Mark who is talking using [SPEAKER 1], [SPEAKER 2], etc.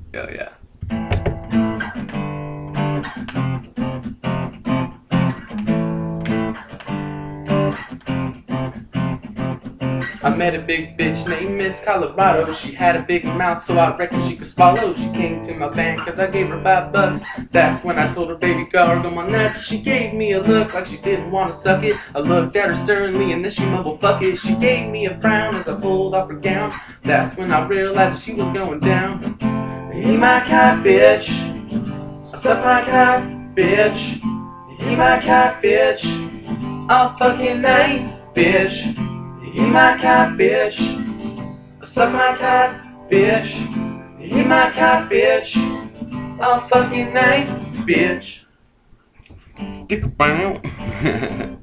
[SPEAKER 1] Oh yeah. I met a big bitch named Miss Colorado. She had a big mouth, so I reckon she could swallow. She came to my band cause I gave her $5. That's when I told her, baby girl, go my nuts. She gave me a look like she didn't want to suck it. I looked at her sternly and then she mumbled, fuck it. She gave me a frown as I pulled off her gown. That's when I realized that she was going down. Eat my cock, bitch. Suck my cock, bitch. Eat my cock, bitch. All fucking night, bitch. Eat my cock, bitch. Suck my cock, bitch. Eat my cock, bitch. All fucking night, bitch. Dick bow.